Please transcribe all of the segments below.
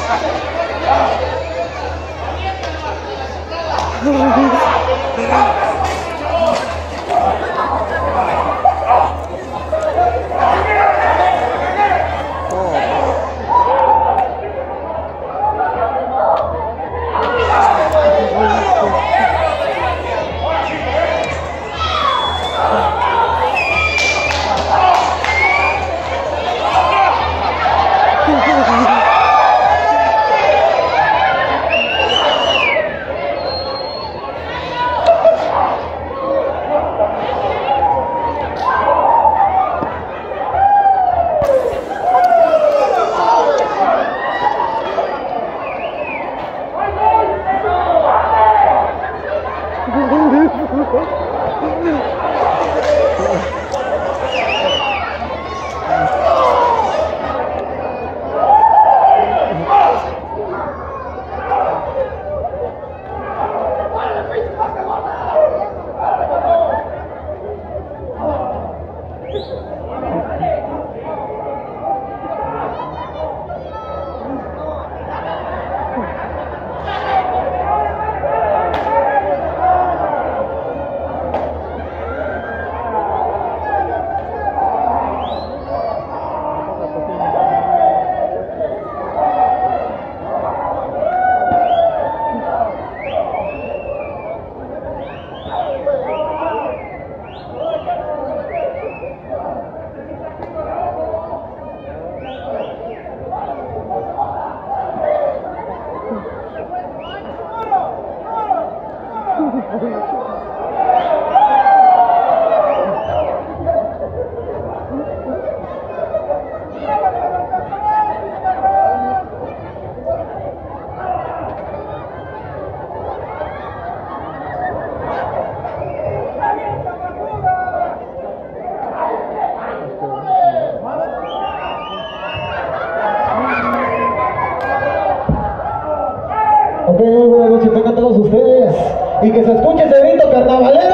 Ok, muy buenas noches, tengan todos ustedes. Y que se escuche ese grito carnavalero.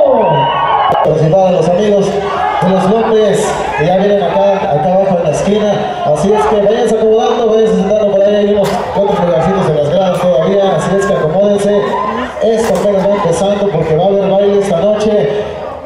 Presentar a los amigos de los López que ya vienen acá abajo en la esquina. Así es que váyanse acomodando, váyanse sentando por ahí. Hay unos cuantos lugarcitos en las gradas todavía. Así es que acomódense. Esto apenas va empezando porque va a haber baile esta noche.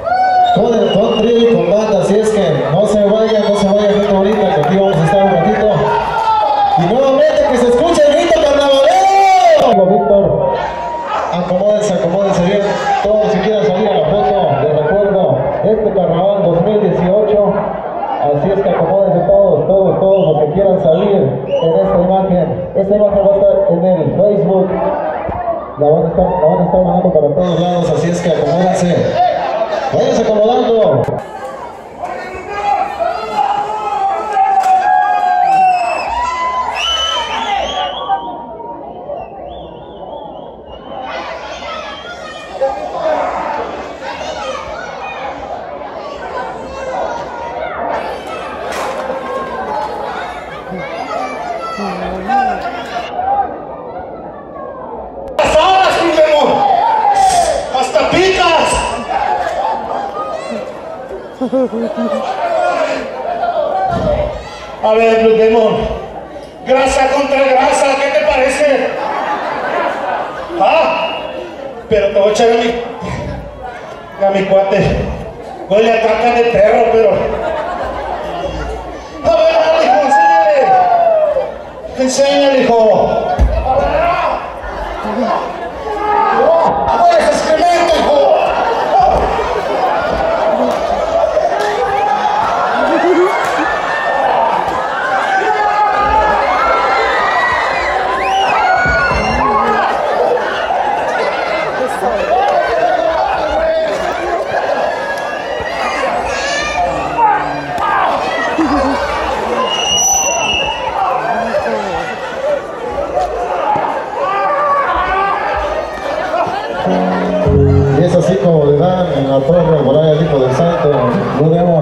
Con trío y con banda. Así es que no se vayan, gente bonita, que aquí vamos a estar un ratito. Y nuevamente que se escuche el grito carnavalero. Víctor, acomódense bien. Todos si quieren salir a la foto de recuerdo este carnaval 2018. Así es que acomódense todos los que quieran salir en esta imagen. Esta imagen va a estar en el Facebook. La van a estar mandando para todos lados. Así es que acomódense. Váyanse acomodando. ¡Hasta picas! A ver, Blue Demon, grasa contra grasa, ¿qué te parece? ¿Ah? Pero te voy a echar a mi cuate. Huele a caca de perro, pero... A ver, dale, hijo, enséñale. Enséñale, hijo. ¡Oh, eres excremento, hijo! Y es así como le dan en la torre por ahí al hijo del santo.